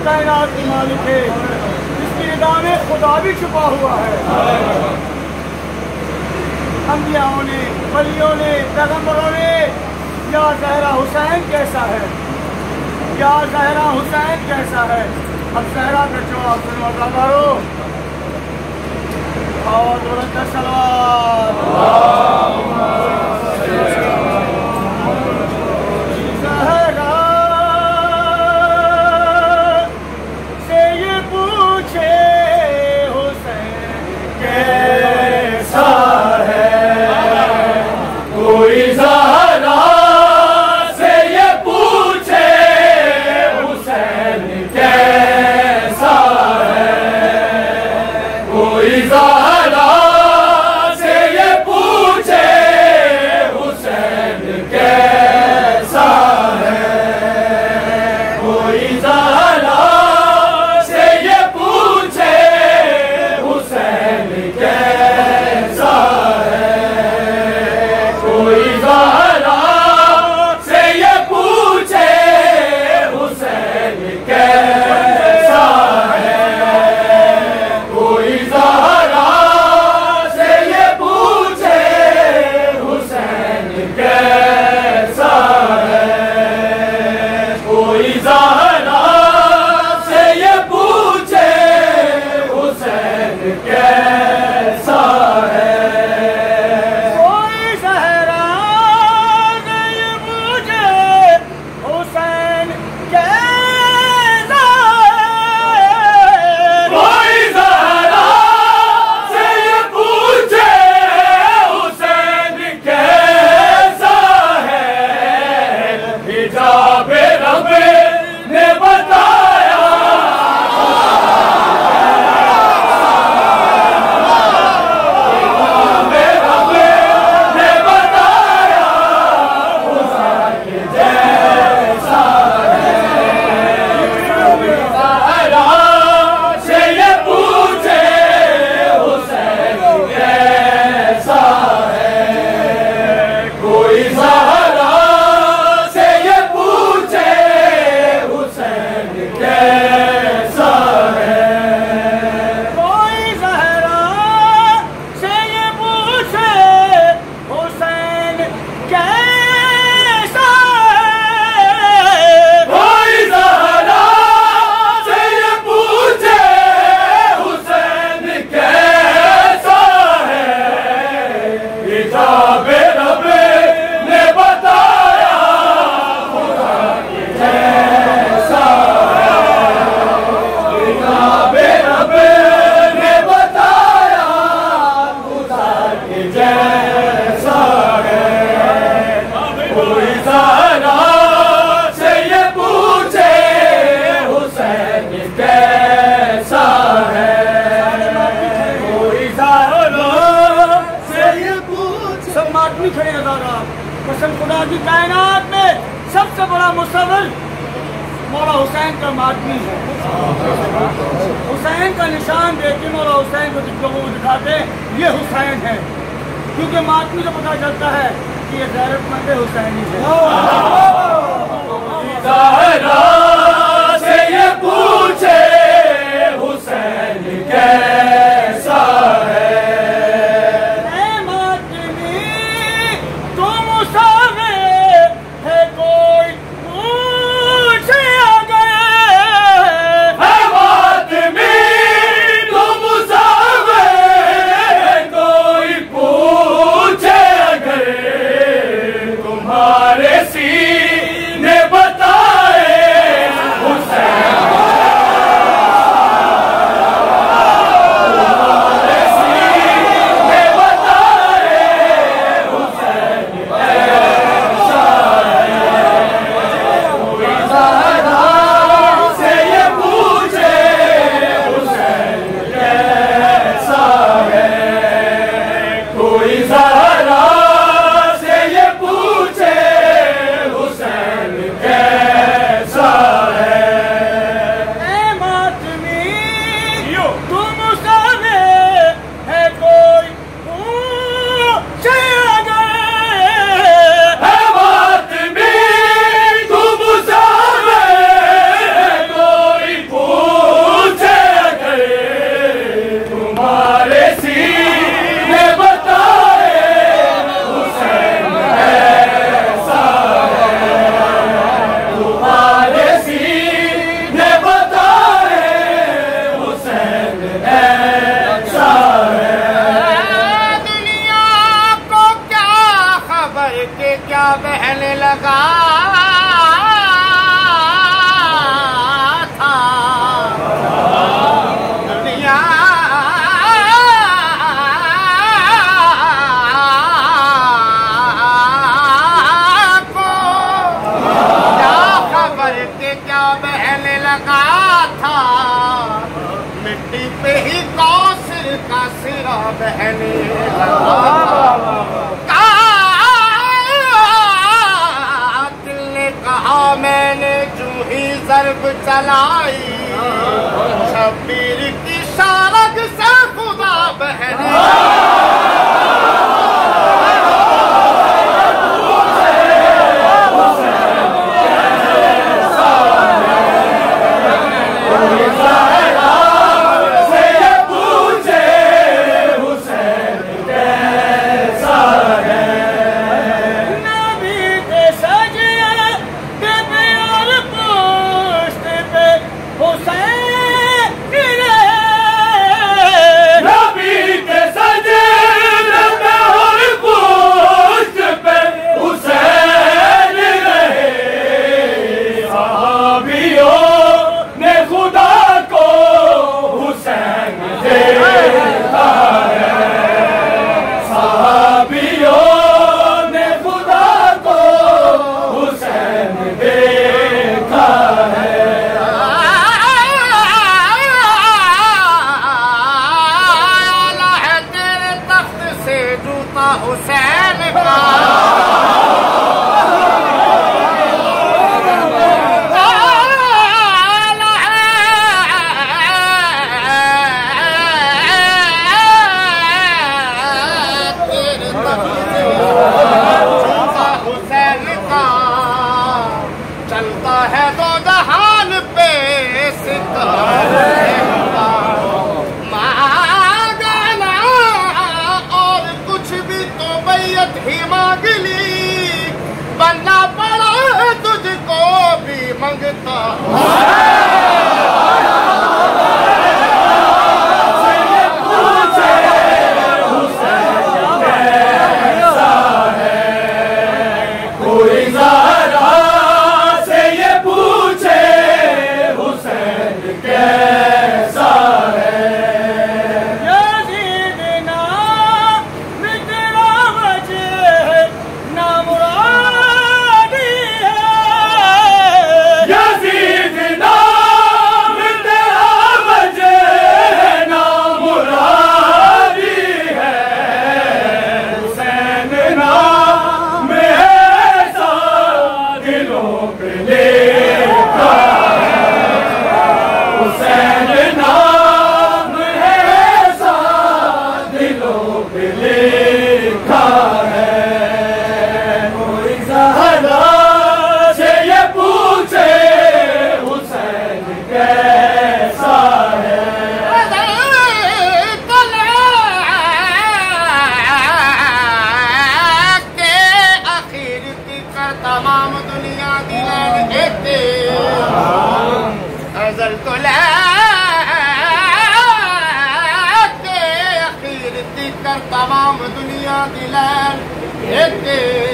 कायनात की मालिक है, जिसकी निगाह में खुदा भी छुपा हुआ है। अंबियाओं ने, वलियों ने, पैगंबरों ने या ज़हरा हुसैन कैसा है, या ज़हरा हुसैन कैसा है। अब ज़हरा का जवाब सुनो अज़ादारो, और बुलंद सलावत। ज़हरा से ये पूछे हुसैन कैसा है, कोई ज़हरा से ये पूछे हुसैन कैसा है, कोई ज़हरा से ये पूछे हुसैन कैसा है, कोई ज़हरा से ये पूछे हुसैन कैसा है, कोई ज़हरा से ये पूछे हुसैन कैसा है, कोई ज़हरा से ये पूछे हुसैन कैसा है, कोई ज़हरा से ये पूछे हुसैन कैसा है। कोई ज़हरा से ये पूछे हुसैन कैसा है, कोई ज़हरा से ये पूछे हुसैन कैसा है, हिजाब रब ने बताया, हिजाब रब ने बताया हुसैन जैसा है, कोई ज़हरा से ये पूछे हुसैन कैसा है, कोई ज़हरा से ये पूछे हुसैन कैसा है, कोई ज़हरा से ये पूछे हुसैन कैसा है, कोई ज़हरा से ये पूछे हुसैन कैसा है, हिजाब रब ने बताया खुदा के जैसा है, हिजाब रब ने बताया खुदा के जैसा है, कोई ज़हरा से ये पूछे हुसैन कैसा है, कोई ज़हरा से ये पूछे। सब मातमी खड़े हज़ारा, कसम खुदा की कायनात में सबसे बड़ा मुसव्विर मौला हुसैन का मातमी है। हुसैन का निशान देख के मौला हुसैन को लोगों को दिखाते हैं ये हुसैन है, क्योंकि मातमी से पता चलता है कि ये गैरतमंद हुसैनी है। ज़हरा से ये पूछे हुसैन कैसा है, ऐ मातमी तो मुसव्विर है, कोई पूछे अगर, है मातमी तो मुसव्विर, कोई पूछे अगर, तुम्हारे सीने बताए लगा था, मिट्टी पे ही कौसर का सिरा बहने लगा था। दिल ने कहा मैंने जो ही ज़र्ब चलाई, शब्बीर की शारग से खुदा बहने तमाम दुनिया दिलान एक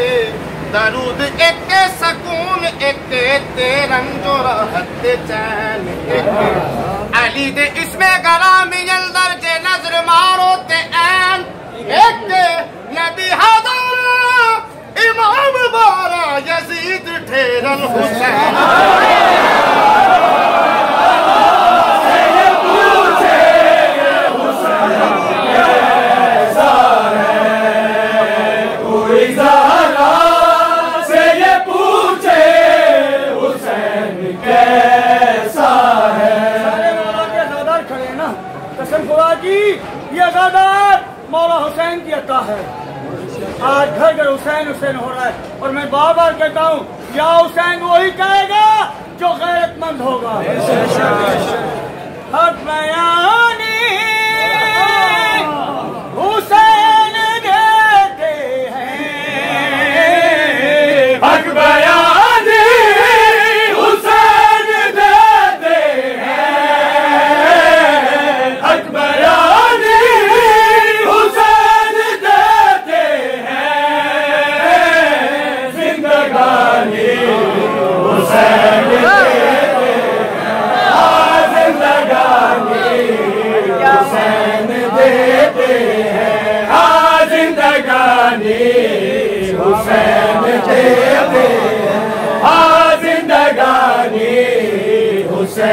दरूद एक सकून एक रंजो राहत चैन अली दे इसमें गरामी अंदर जे नजर मारो ते ऐन एक नबी हदा इमाम बारा यजीद ठेरल हुसैन ये अज़ादात मौला हुसैन की अता है। आज घर घर हुसैन हुसैन हो रहा है और मैं बार बार कहता हूँ या हुसैन वही कहेगा जो गैरतमंद होगा। हक बयानी हुसैन देते हैं, हक बयानी हुसैन देते हैं, हक बयानी हुसैन देते हैं, जिंदगानी हुसैन देते हैं।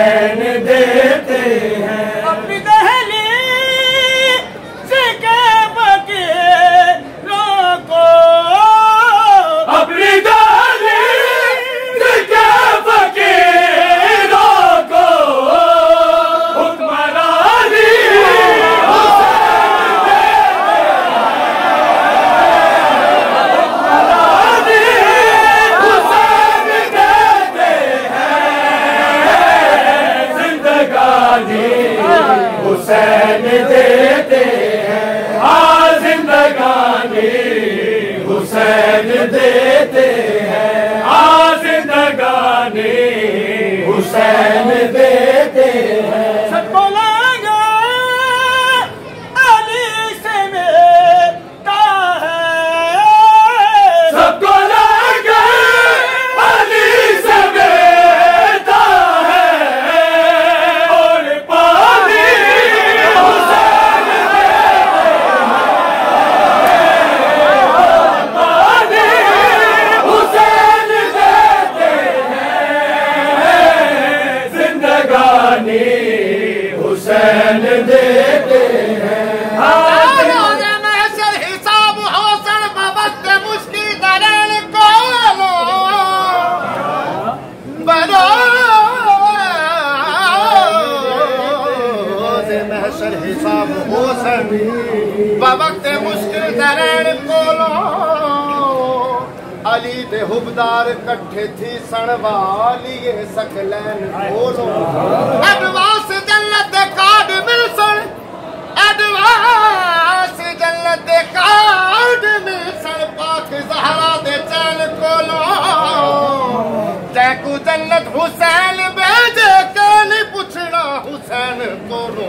हुसैन देते हैं। अपनी दहलीज़ के फकीरों को, अपनी दहलीज़ के फकीरों को हुक्मरानी हुसैन देते हैं। जिंदगानी हुसैन देते हैं। हाँ जिंदगानी हुसैन देते हैं। हाँ जिंदगानी हुसैन देते हैं। सब बोलेंगे अली से मिलता है, सबको लगे अली से बेटा है। और पानी हुसैन पानी हुसैन देते हैं। जिंदगानी हुसैन देते हैं। रोज़े महशर हिसाब हौसर बवक्त मुश्किल दरन कोलो रोज़े महशर हिसाब हौसर बवक्त मुश्किल दरन कोलो अली दे हुबदार कट्ठे थी सणवालिए सकलैन खोलो। एडवांस जन्नत दे कार्ड मिलसन, एडवांस जन्नत दे कार्ड मिलसन पाक ज़हरा दे चैन कोलो। जैकू जन्नत हुसैन भेजे के नहीं पूछना हुसैन कोलो।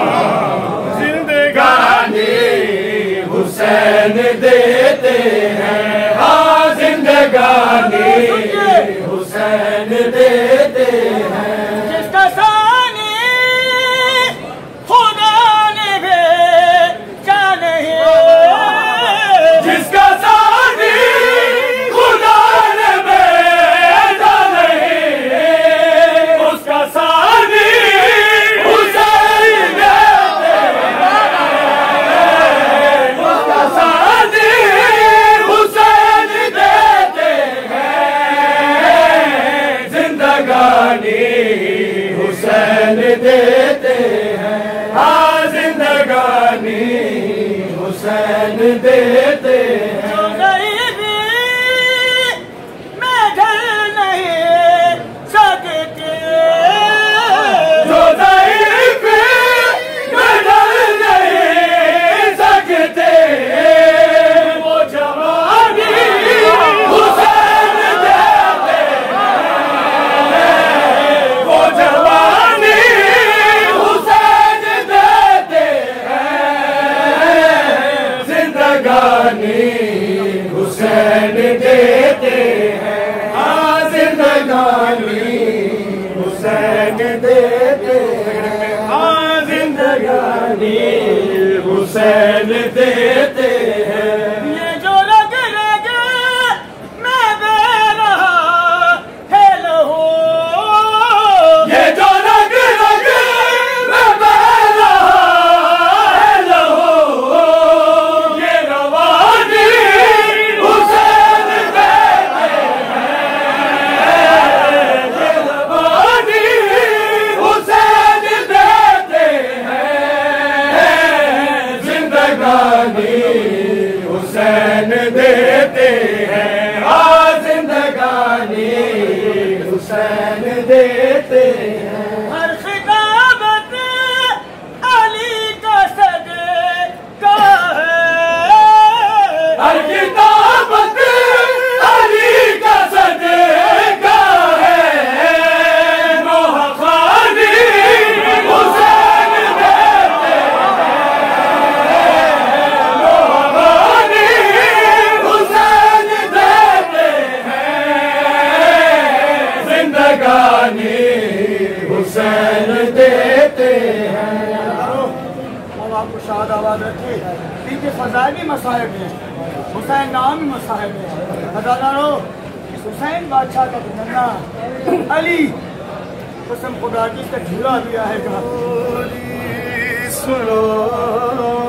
जिंदगानी हुसैन देते हैं। हाँ जिंदगानी हुसैन देते हैं। जिसका सानी खुदा ने भेजा नहीं, जिसका सानी खुदा ने भेजा नहीं, उसका सानी हुसैन देते हैं। उसका सानी हुसैन देते हैं। जिंदगानी हुसैन देते हैं। हाँ जिंदगानी हुसैन देते हैं। जो गरीबी में ढल नहीं सकती, जो ज़ईफ़ में ढल नहीं सकते, वो जवानी हुसैन देते हैं। वो जवानी हुसैन देते हैं। जिंदगानी हुसैन देते हैं। हाँ जिंदगानी हुसैन देते हैं। हाँ जिंदगानी हुसैन देते हैं। ये जो रग रग में बह रहा है लहू, ये जो रग रग में बह रहा है लहू, ये रवानी हुसैन देते हैं। ये रवानी हुसैन देते हैं। जिंदगानी हुसैन देते हैं। हाँ जिंदगानी हुसैन देते हैं। हर खिताबत अली का सदका है, हर किताबत अली का सदका है। नोह खानी हुसैन देते हैं। नोह खानी हुसैन देते हैं। जिंदगानी हुसैन देते हैं। अब आपको शाद आबाद रखी। इनके फजाइल भी मसाहिब हैं, हुसैन नाम ही मसाहिब है। हज़ारों इस हुसैन बादशाह का नन्ना अली कसम खुदा की इसका झूला भी आएगा। सुनो